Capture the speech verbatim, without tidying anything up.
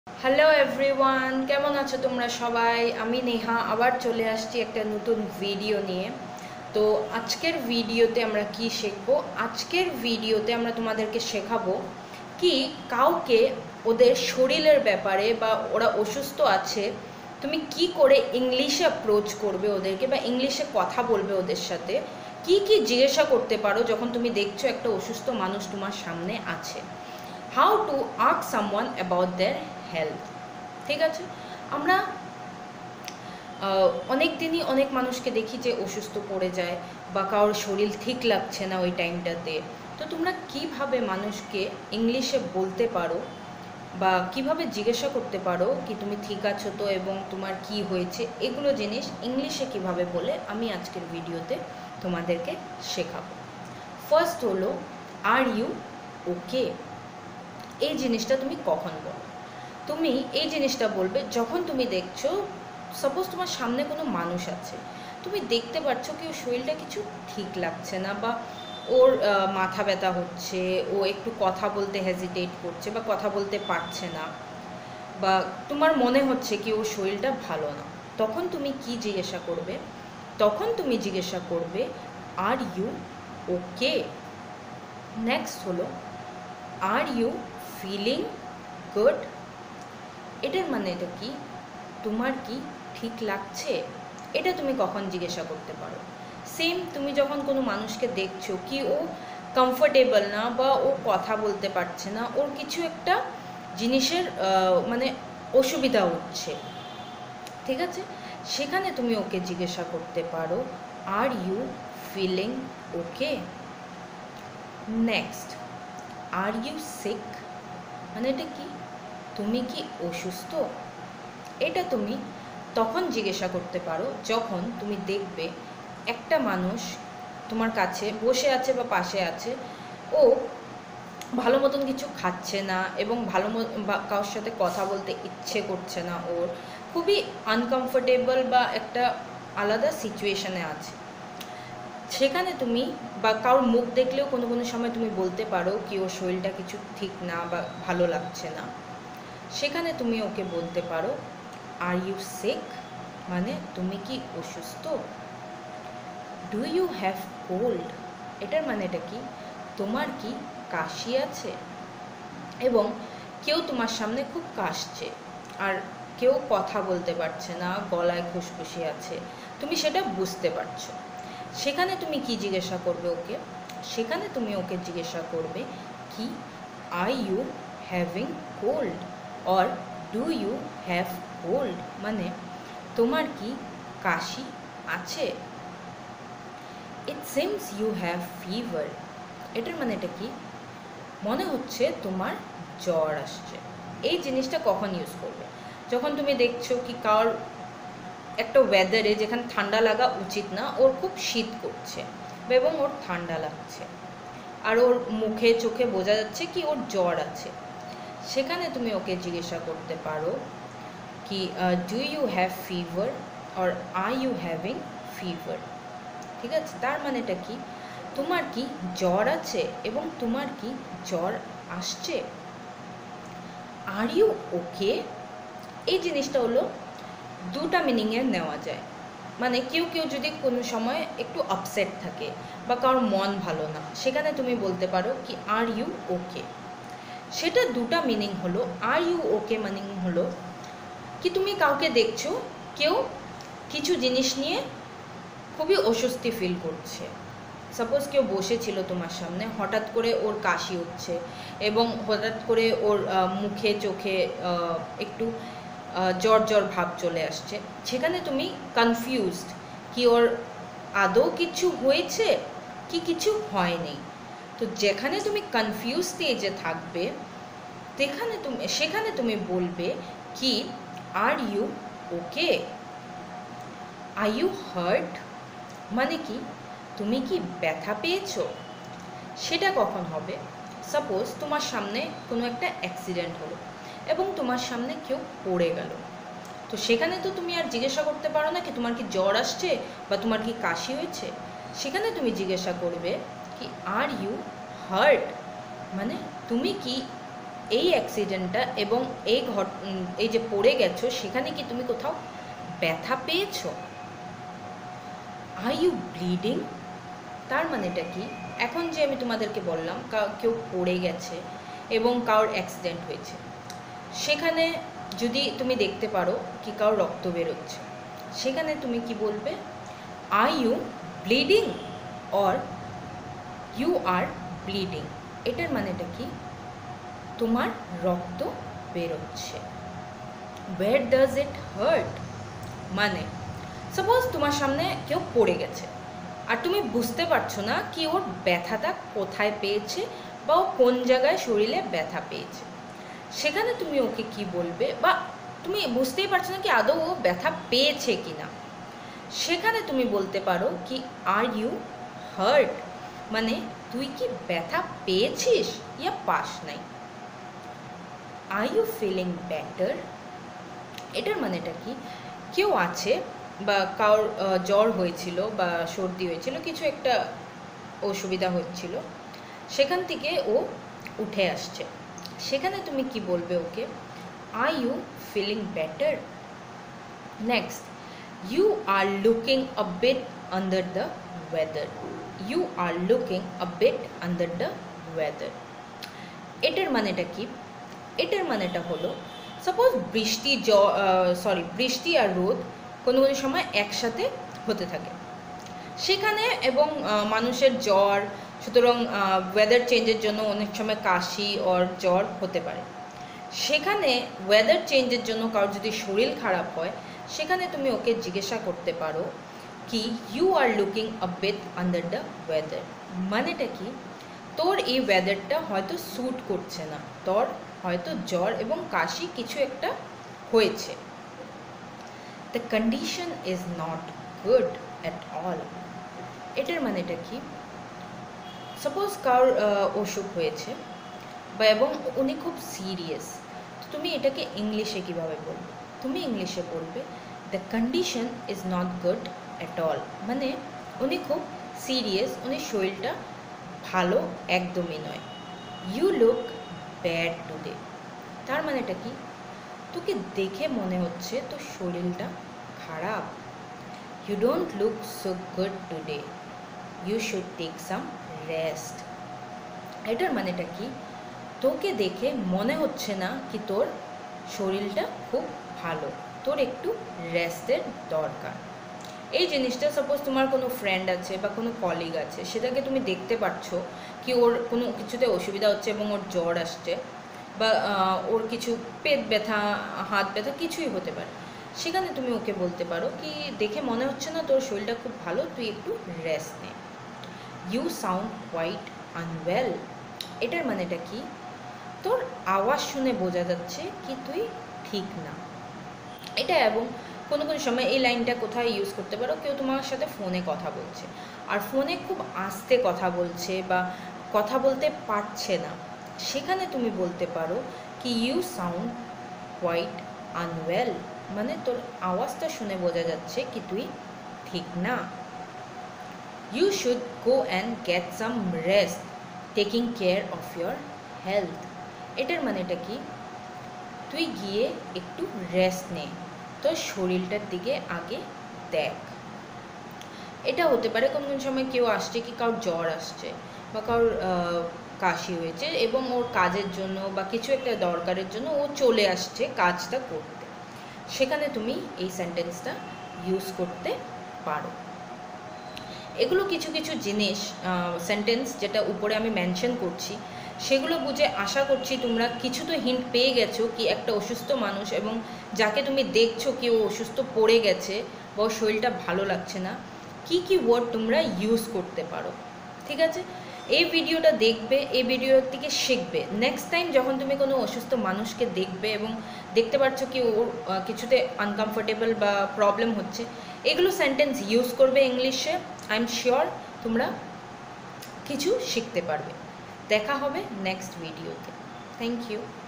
Hello everyone, কেমন আছো তোমরা সবাই? আমি নেহা আবার চলে আসছি একটা নতুন ভিডিও নিয়ে। তো আজকের ভিডিওতে আমরা কি শিখবো? আজকের ভিডিওতে আমরা তোমাদেরকে শেখাবো কি কাউকে ওদের শরীরের ব্যাপারে বা ওরা অসুস্থ আছে তুমি কি করে ইংলিশে অ্যাপ্রোচ করবে ওদেরকে বা ইংলিশে কথা বলবে ওদের সাথে, কি কি জিজ্ঞাসা করতে পারো যখন তুমি দেখছো একটা অসুস্থ মানুষ তোমার সামনে আছে। How to ask someone about their health. ঠিক আছে, আমরা অনেক দিনই অনেক মানুষকে দেখি যে অসুস্থ পড়ে যায় বা কারোর শরীর ঠিক লাগছে না ওই টাইমটাতে। তো তোমরা কিভাবে মানুষকে ইংলিশে বলতে পারো বা কিভাবে জিজ্ঞাসা করতে পারো কি তুমি ঠিক আছো তো এবং তোমার কি হয়েছে, এগুলো জিনিস ইংলিশে কিভাবে বলে আমি আজকের ভিডিওতে তোমাদেরকে শেখাবো। ফার্স্ট হলো আর ইউ ওকে। এই জিনিসটা তুমি কখন বলো? তুমি এই জিনিসটা বলবে যখন তুমি দেখছো সাপোজ তোমার সামনে কোনো মানুষ আছে, তুমি দেখতে পাচ্ছ কি ওর শরীরটা কিছু ঠিক লাগছে না বা ওর মাথা ব্যথা হচ্ছে, ও একটু কথা বলতে হেজিটেট করছে বা কথা বলতে পারছে না, বা তোমার মনে হচ্ছে কি ওর শরীরটা ভালো না। তখন তুমি কি জিজ্ঞাসা করবে? তখন তুমি জিজ্ঞাসা করবে আর ইউ ওকে। নেক্সট হলো আর ইউ ফিলিং গুড। এটার মানে এটা কি তোমার কি ঠিক লাগছে, এটা তুমি কখন জিজ্ঞাসা করতে পারো। সেম তুমি যখন কোনো মানুষকে দেখছো কি ও কমফোর্টেবল না বা ও কথা বলতে পারছে না, ওর কিছু একটা জিনিসের মানে অসুবিধা হচ্ছে, ঠিক আছে, সেখানে তুমি ওকে জিজ্ঞাসা করতে পারো are you feeling okay. Next are you sick, মানে এটা কি তুমি কি অসুস্থ। এটা তুমি তখন জিজ্ঞাসা করতে পারো যখন তুমি দেখবে একটা মানুষ তোমার কাছে বসে আছে বা পাশে আছে, ও ভালো মতন কিছু খাচ্ছে না এবং ভালো কারোর সাথে কথা বলতে ইচ্ছে করছে না, ওর খুবই আনকমফোর্টেবল বা একটা আলাদা সিচুয়েশানে আছে। সেখানে তুমি বা কারোর মুখ দেখলেও কোনো কোনো সময় তুমি বলতে পারো কি ওর শরীরটা কিছু ঠিক না বা ভালো লাগছে না। সেখানে তুমি ওকে বলতে পারো আর ইউ সিক, মানে তুমি কি অসুস্থ। ডু ইউ হ্যাভ কোল্ড, এটার মানে এটা কি তোমার কি কাশি আছে। এবং কেউ তোমার সামনে খুব কাশছে আর কেউ কথা বলতে পারছে না, গলায় খুশখুশি আছে, তুমি সেটা বুঝতে পারছো। সেখানে তুমি কি জিজ্ঞাসা করবে ওকে? সেখানে তুমি ওকে জিজ্ঞাসা করবে কি are you having cold or do you have cold, মানে তোমার কি কাশি আছে। It seems you have fever, এটার মানে এটা কি মনে হচ্ছে তোমার জ্বর আসছে। এই জিনিসটা কখন ইউজ করবে? যখন তুমি দেখছো কি কার একটা ওয়েদারে যেখানে ঠান্ডা লাগা উচিত না, ওর খুব শীত করছে এবং ওর ঠান্ডা লাগছে আর ওর মুখে চোখে বোঝা যাচ্ছে কি ওর জ্বর আছে। সেখানে তুমি ওকে জিজ্ঞাসা করতে পারো কি do you have fever or are you having fever. ঠিক আছে, তার মানেটা কি তোমার কি জ্বর আছে এবং তোমার কি জ্বর আসছে। আর ইউ ওকে, এই জিনিসটা হলো দুটা মিনিংয়ে নেওয়া যায়। মানে কেউ কেউ যদি কোনো সময় একটু আপসেট থাকে বা কারোর মন ভালো না, সেখানে তুমি বলতে পারো কি আর ইউ ওকে। সেটা দুটা মিনিং হলো। আর ইউ ওকে মিনিং হলো কি তুমি কাউকে দেখছো কেউ কিছু জিনিস নিয়ে খুবই অস্বস্তি ফিল করছে। সাপোজ কেউ বসেছিল তোমার সামনে, হঠাৎ করে ওর কাশি হচ্ছে এবং হঠাৎ করে ওর মুখে চোখে একটু জ্বর জ্বর ভাব চলে আসছে। সেখানে তুমি কনফিউজড কি ওর আদৌ কিছু হয়েছে কি কিছু হয়নি। তো যেখানে তুমি কনফিউজ স্টেজে থাকবে সেখানে তুমি সেখানে তুমি বলবে কি are you okay. Are you hurt, মানে কি তুমি কি ব্যথা পেয়েছো। সেটা কখন হবে? সাপোজ তোমার সামনে কোনো একটা অ্যাক্সিডেন্ট হলো এবং তোমার সামনে কেউ পড়ে গেল। তো সেখানে তো তুমি আর জিজ্ঞাসা করতে পারো না কি তোমার কি জ্বর আসছে বা তোমার কি কাশি হয়েছে। সেখানে তুমি জিজ্ঞাসা করবে কি আর ইউ হার্ট, মানে তুমি কি এই অ্যাক্সিডেন্টটা এবং এই ঘট এই যে পড়ে গেছো সেখানে কি তুমি কোথাও ব্যথা পেয়েছো? Are you bleeding? তার মানেটা কি? এখন যে আমি তোমাদেরকে বললাম কেউ পড়ে গেছে এবং কারোর অ্যাক্সিডেন্ট হয়েছে, সেখানে যদি তুমি দেখতে পারো কি কারোর রক্ত বেরোচ্ছে, সেখানে তুমি কি বলবে? Are you bleeding or you are bleeding. এটার মানেটা কি? তোমার রক্ত বেরোচ্ছে। Where does it hurt? মানে সাপোজ তোমার সামনে কেউ পড়ে গেছে আর তুমি বুঝতে পারছো না কি ওর ব্যথাটা কোথায় পেয়েছে বা ও কোন জায়গায় শরীরে ব্যথা পেয়েছে, সেখানে তুমি ওকে কি বলবে? বা তুমি বুঝতেই পারছো না কি আদৌ ও ব্যথা পেয়েছে কি না, সেখানে তুমি বলতে পারো কি আর ইউ হার্ট? মানে তুই কি ব্যথা পেয়েছিস ইয়া পাস নাই। Are you feeling better? এটার মানেটা কি? কেউ আছে বা কারোর জ্বর হয়েছিল বা সর্দি হয়েছিল, কিছু একটা অসুবিধা হচ্ছিল, সেখান থেকে ও উঠে আসছে, সেখানে তুমি কি বলবে ওকে? Are you feeling better? Next, you are looking a bit under the weather. You are looking a bit under the weather. এটার মানেটা কি? এটার মানেটা হলো সাপোজ বৃষ্টি জ সরি বৃষ্টি আর রোদ কোনো কোনো সময় একসাথে হতে থাকে সেখানে, এবং মানুষের জ্বর, সুতরাং ওয়েদার চেঞ্জের জন্য অনেক সময় কাশি ওর জ্বর হতে পারে। সেখানে ওয়েদার চেঞ্জের জন্য কারোর যদি শরীর খারাপ হয়, সেখানে তুমি ওকে জিজ্ঞাসা করতে পারো কি you are looking a bit under the weather. মানেটা কি? তোর এই ওয়েদারটা হয়তো স্যুট করছে না, তোর হয়তো জ্বর এবং কাশি কিছু একটা হয়েছে। The condition is not good at all. এটার মানেটা কি? সাপোজ কারোর অসুখ হয়েছে বা এবং উনি খুব সিরিয়াস, তুমি এটাকে ইংলিশে কীভাবে বলবে? তুমি ইংলিশে বলবে the condition is not good at all. মানে উনি খুব সিরিয়াস, উনি শরীরটা ভালো একদমই নয়। You look bad today. তার মানেটা কি? তোকে দেখে মনে হচ্ছে তোর শরীরটা খারাপ। You don't look so good today, you should take some rest. এটার মানেটা কি? তোকে দেখে মনে হচ্ছে না কি তোর শরীরটা খুব ভালো, তোর একটু রেস্টের দরকার। এই জিনিসটা সাপোজ তোমার কোনো ফ্রেন্ড আছে বা কোনো কলিগ আছে, সেটাকে তুমি দেখতে পাচ্ছ কি ওর কোনো কিছুতে অসুবিধা হচ্ছে এবং ওর জ্বর আসছে বা ওর কিছু পেট ব্যথা, হাত ব্যথা কিছুই হতে পারে, সেখানে তুমি ওকে বলতে পারো কি দেখে মনে হচ্ছে না তোর শরীরটা খুব ভালো, তুই একটু রেস্ট নে। You sound quite unwell. এটার মানেটা কি? তোর আওয়াজ শুনে বোঝা যাচ্ছে কি তুই ঠিক না। এটা এবং কোনো কোনো সময় এই লাইনটা কোথায় ইউজ করতে পারো? কেউ তোমার সাথে ফোনে কথা বলছে আর ফোনে খুব আস্তে কথা বলছে বা কথা বলতে পারছে না, সেখানে তুমি বলতে পারো কি ইউ সাউন্ড কোয়াইট আনওয়েল। মানে তোর আওয়াজটা শুনে বোঝা যাচ্ছে কি তুই ঠিক না। You should go and get some rest taking care of your health. এটার মানেটা কি? তুই গিয়ে একটু রেস্ট নে, তোর শরীরটার দিকে আগে দেখ। এটা হতে পারে কোন কোন সময় কেউ আসছে কি কারোর জ্বর আসছে বা কারোর কাশি হয়েছে এবং ওর কাজের জন্য বা কিছু একটা দরকারের জন্য ও চলে আসছে কাজটা করতে, সেখানে তুমি এই সেন্টেন্সটা ইউজ করতে পারো। এগুলো কিছু কিছু জিনিস সেন্টেন্স যেটা উপরে আমি মেনশন করছি, সেগুলো বুঝে আশা করছি তোমরা কিছু তো হিন্ট পেয়ে গেছো কি একটা অসুস্থ মানুষ এবং যাকে তুমি দেখছো কি ও অসুস্থ পড়ে গেছে বা ওর শরীরটা ভালো লাগছে না, কি কি ওয়ার্ড তোমরা ইউজ করতে পারো। ঠিক আছে, এই ভিডিওটা দেখবে, এই ভিডিওর থেকে শিখবে। নেক্সট টাইম যখন তুমি কোনো অসুস্থ মানুষকে দেখবে এবং দেখতে পাচ্ছ কি ওর কিছুতে আনকমফোর্টেবল বা প্রবলেম হচ্ছে, এগুলো সেন্টেন্স ইউজ করবে ইংলিশে। আই এম শিওর তোমরা কিছু শিখতে পারবে। দেখা হবে নেক্সট ভিডিওতে। Thank you.